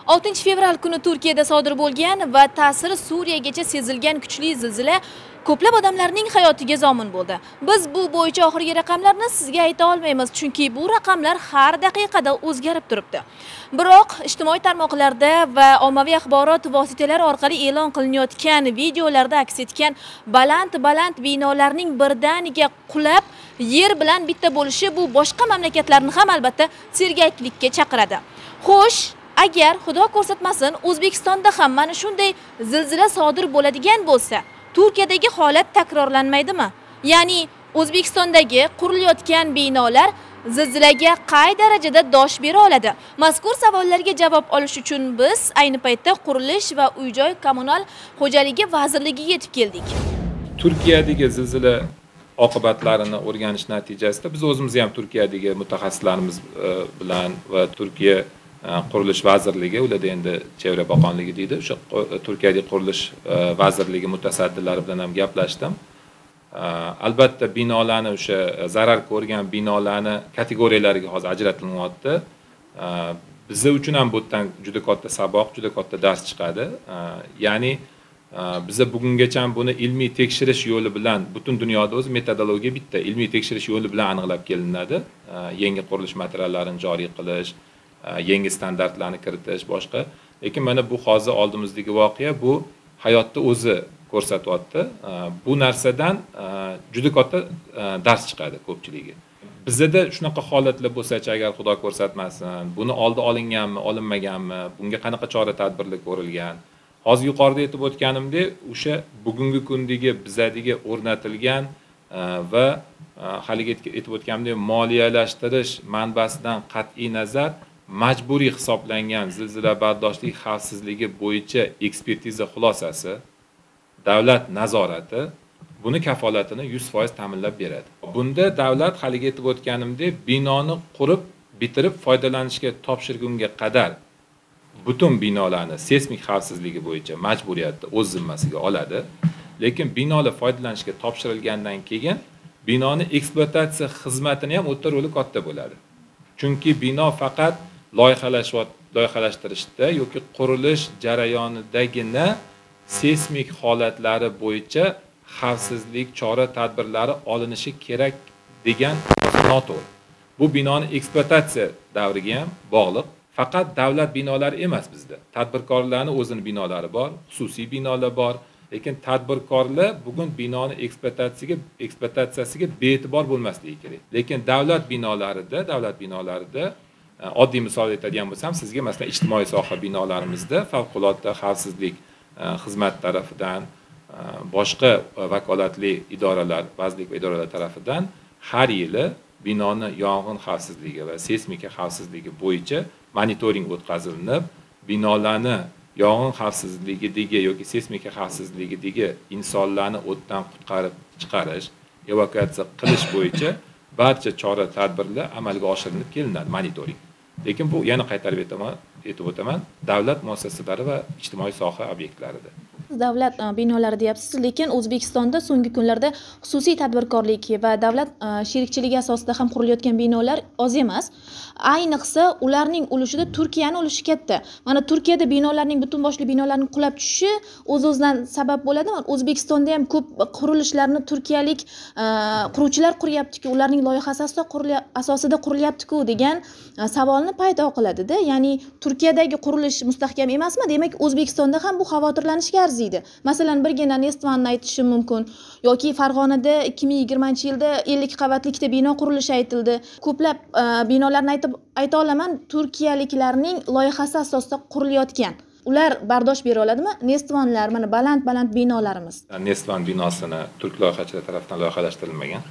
6 fevral kuni Turkiyada sodir bo'lgan va ta'siri Suriyagacha sezilgan kuchli zilzila ko'plab odamlarning hayotiga zomin bo'ldi. Biz bu bo'yicha oxirgi raqamlarni sizga ayta olmaymiz, chunki bu raqamlar har daqiqada o'zgarib turibdi. Biroq ijtimoiy tarmoqlarda va ommaviy axborot vositalari orqali e'lon qilinayotgan videolarda aks etgan baland binolarning birdaniga qulab, yer bilan bitta bo'lishi bu boshqa mamlakatlarni ham albatta sergaklikka chaqiradi. Xo'sh, agar Xudo ko'rsatmasin O'zbekistonda ham mana shunday zilzila sodir bo'ladigan bo'lsa, Turkiyadagi holat takrorlanmaydimi? Ya'ni O'zbekistondagi qurilayotgan binolar zilzilaga qay darajada dosh bera oladi? Mazkur savollarga javob olish uchun biz ayni paytda Qurilish va uy-joy kommunal xo'jaligi vazirligiga yetib keldik. Turkiyadagi zilzila oqibatlarini o'rganish natijasida biz o'zimiz ham Turkiyadagi mutaxassislarimiz bilan va Turkiya Qurilish vazirligi, ularda endi Chevra boqonligi deydi, o'sha Turkiyadagi Qurilish vazirligi mutasaddilari bilan ham gaplashdim. Albatta binolarni, o'sha zarar ko'rgan binolarni kategoriyalariga hozir ajratilyapti. Bizlar uchun ham bu yerdan juda katta saboq, juda katta dars chiqadi. Ya'ni biza bugungacha buni ilmiy tekshirish yo'li bilan, butun dunyoda o'z metodologiya bitta, ilmiy tekshirish yo'li bilan aniqlab kelinadi. Yangi qurilish materiallarini joriy qilish, yangi standartlarni kiritish, boshqa. Lekin mana bu hozir oldimizdagi voqea bu hayotda o'zi ko'rsatyapti. Bu narsadan juda katta dars chiqadi ko'pchiligiga. Bizda shunaqa holatlar bo'lsa-chi, agar Xudo ko'rsatmasin, buni oldi olinganmi, olinmaganmi, bunga qanaqa chora-tadbirlar ko'rilgan? Hozir yuqorida aytib o'tganimdek, o'sha bugungi kundagi bizadagi o'rnatilgan va haliga aytib o'tganimdek moliyalashtirish manbasidan qat'iy nazar majburiy hisoblangan zilzila bardoshlik xavfsizligi bo'yicha ekspertiza xulosasi, davlat nazorati buni kafolatini 100% ta'minlab beradi. Bunda davlat haliga aytib o'tganimdek binoni qurib, bitirib foydalanishga topshirgunga qadar butun binolarni seysmik xavfsizligi bo'yicha majburiyatni o'z zimmasiga oladi. Lekin binolar foydalanishga topshirilgandan keyin binoni ekspluatatsiya xizmatini ham o'ta roli katta bo'ladi. Chunki bino faqat loyihalashtirishda yoki qurilish jarayonidagina seysmik holatlari bo'yicha xavfsizlik chora-tadbirlari olinishi kerak degan noto'g'ri. Bu binoni ekspluatatsiya davriga ham bog'liq. Faqat davlat binolari emas bizda. Tadbirkorlarning o'zining binolari bor, xususiy binolar bor. Lekin tadbirkorlar bugun binoni ekspluatatsiyasiga be'tibor bo'lmasligi kerak. Lekin davlat binolarida oddiy misol aytadigan bo'lsam, sizga masalan ijtimoiy soha binolarimizda favqulodda xavfsizlik xizmat tarafidan, boshqa vakolatli idoralar, vazirlik va idoralar tarafidan har yili binoni yong'in xavfsizligi va seysmika xavfsizligi bo'yicha monitoring o'tkazilinib, binolarni yong'in xavfsizligidagi yoki seysmika xavfsizligidagi insonlarni o'tdan qutqarib chiqarish, evakuatsiya qilish bo'yicha barcha chora-tadbirlar amalga oshirilib kelinadi, monitoring. Lekin bu yana qaytarib aytib o'taman, davlat muassasalari va ijtimoiy soha obyektlarida. Davlat binolari deyapsiz, lekin O'zbekistonda so'nggi kunlarda xususiy tadbirkorlik va davlat sherikchiligi asosida ham qurilayotgan binolar oz emas. Ayniqsa ularning ulushida Turkiyaning ulushi katta. Mana Turkiyada binolarning butun boshli binolarning qulab tushishi o'z-o'zidan sabab bo'ladimi? O'zbekistonda ham ko'p qurilishlarni turkiyalik quruvchilar quryapti-ku, ularning loyihasi asosida qurilyapti-ku degan savolni paydo qiladi-da. Ya'ni Turkiyadagi qurilish mustahkam emasmi? Demak, O'zbekistonda ham bu xavotirlanishga arziydi. Masalan, birgina Nestvanni aytishim mumkin yoki Farg'onada 2020-yilda 50 qavatli ikkita bino qurilishi aytildi. Ko'plab binolarni ayta olaman, turkiyaliklarning loyihasi asosida qurilayotgan. Ular bardosh bera oladimi? Nestvanlar, mana baland binolarimiz. Nestvan binosini turk loyihachilar tomonidan loyihalashtirilmagan.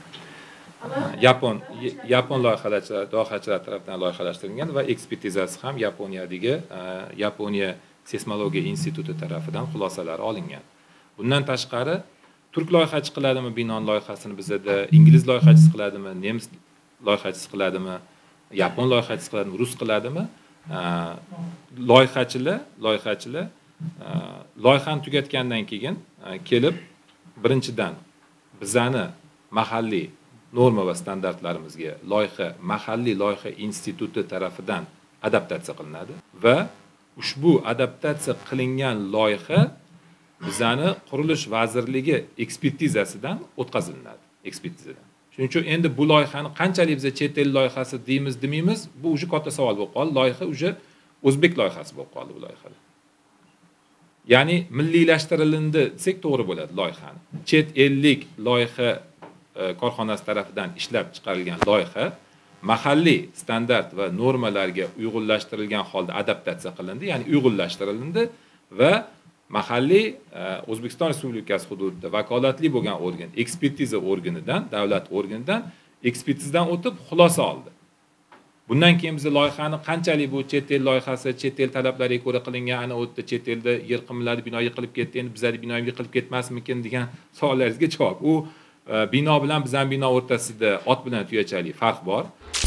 Yapon loyihachilar tomonidan loyihalashtirilgan va ekspertizasi ham Yaponiya Seysmologiya instituti tomonidan xulosalari olingan. Bundan tashqari turk loyihachi qiladimi binoni loyihasini bizda, ingliz loyihachisi qiladimi, nemis loyihachisi qiladimi, yapon loyihachisi qiladimi, rus qiladimi? Loyihachilar loyihani tugatgandan keyin kelib birinchidan bizani mahalliy norma va standartlarimizga mahalliy loyiha instituti tomonidan adaptatsiya qilinadi va ushbu adaptatsiya qilingan loyiha bizani qurilish vazirligi ekspertizasidan o'tkaziladi, ekspertizadan. Shuning uchun endi bu loyihani qanchalik biz chet el loyihasi deymiz, demaymiz, bu uje katta savol bo'lib qoldi. Loyiha uje o'zbek loyihasi bo'lib qoldi bu loyiha. Ya'ni milliylashtirildi desak to'g'ri bo'ladi loyihani. Chet ellik loyiha korxonasi tarafidan ishlab chiqarilgan loyiha mahalliy standart va normalarga uyg'unlashtirilgan holda adaptatsiya qilindi, ya'ni uyg'unlashtirildi va mahalliy O'zbekiston Respublikasi hududida vakolatli bo'lgan organ, ekspertiza organidan, davlat organidan ekspertizadan o'tib xulosa oldi. Bundan keyin biz loyihani qanchalik bu chet el loyihasi, chet el talablariga ko'ra qilingan, ana u yerda chet elda yer qimladi, bino yiqilib ketdi, endi bizda bino yiqilib ketmasmikin degan savollaringizga javob. U bino bilan bizning bino o'rtasida ot bilan tuyachalik farq bor.